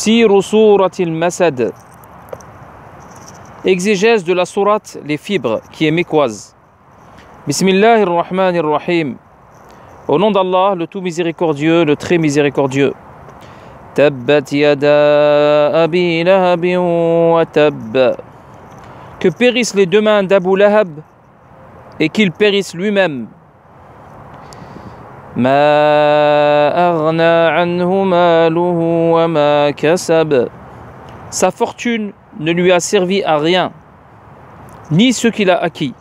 Tafsiru Surat al-Masad. Exégèse de la sourate Les Fibres, qui est mécoise. Bismillahir Rahmanir Rahim. Au nom d'Allah, le tout miséricordieux, le très miséricordieux. Tabbat yada abi lahabin wa tabb. Que périssent les deux mains d'Abu Lahab et qu'il périsse lui-même. Ma aghna anhu maluhu wa ma kasab. Sa fortune ne lui a servi à rien, ni ce qu'il a acquis.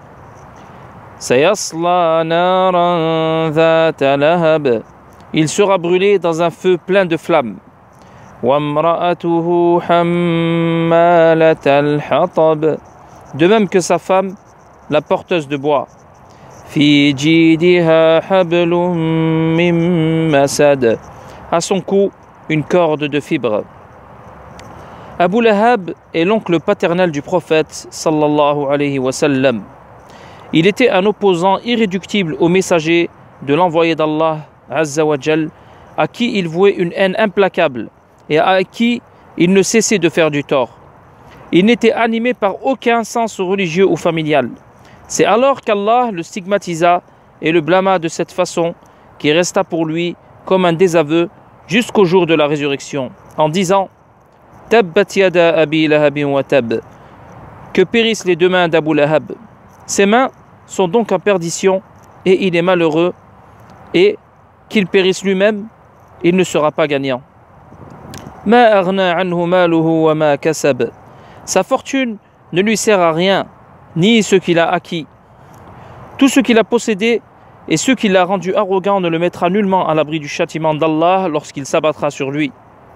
Sayasla naran dhata lahab. Il sera brûlé dans un feu plein de flammes. Wamra'atuhu hammalatal hatab. De même que sa femme, la porteuse de bois. Fi jidiha hablum min masad. À son cou, une corde de fibres. Abu Lahab est l'oncle paternel du prophète sallallahu alayhi wa sallam. Il était un opposant irréductible au messager de l'envoyé d'Allah Azza wa Jal, à qui il vouait une haine implacable et à qui il ne cessait de faire du tort. Il n'était animé par aucun sens religieux ou familial. C'est alors qu'Allah le stigmatisa et le blâma de cette façon, qui resta pour lui comme un désaveu jusqu'au jour de la résurrection, en disant « Tabbat yada abi lahabin wa tab » que périssent les deux mains d'Abu Lahab. Ses mains sont donc en perdition et il est malheureux, et qu'il périsse lui-même, il ne sera pas gagnant. Ma aghna anhu maluhu wa ma kasab. Sa fortune ne lui sert à rien, ni ce qu'il a acquis. Tout ce qu'il a possédé et ce qui l'a rendu arrogant ne le mettra nullement à l'abri du châtiment d'Allah lorsqu'il s'abattra sur lui.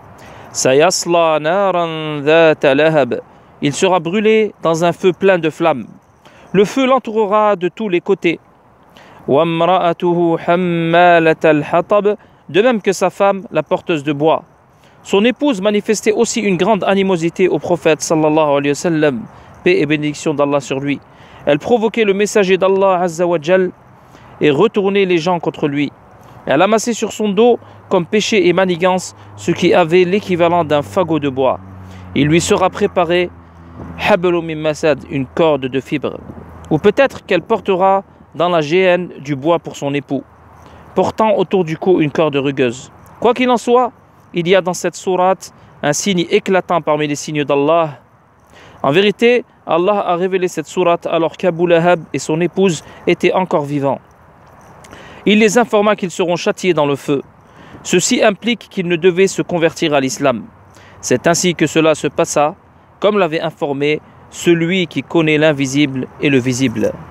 Sayasla naran dhata lahab. Il sera brûlé dans un feu plein de flammes. Le feu l'entourera de tous les côtés. Wamra'atuhu hammalatal hatab. De même que sa femme, la porteuse de bois. Son épouse manifestait aussi une grande animosité au prophète sallallahu alayhi wa sallam, paix et bénédiction d'Allah sur lui. Elle provoquait le messager d'Allah Azza wa Jal et retournait les gens contre lui. Elle amassait sur son dos comme péché et manigance ce qui avait l'équivalent d'un fagot de bois. Il lui sera préparé hablum min masad, une corde de fibres. Ou peut-être qu'elle portera dans la géhenne du bois pour son époux, portant autour du cou une corde rugueuse. Quoi qu'il en soit, il y a dans cette sourate un signe éclatant parmi les signes d'Allah. En vérité, Allah a révélé cette sourate alors qu'Abu Lahab et son épouse étaient encore vivants. Il les informa qu'ils seront châtiés dans le feu. Ceci implique qu'ils ne devaient se convertir à l'islam. C'est ainsi que cela se passa, comme l'avait informé celui qui connaît l'invisible et le visible.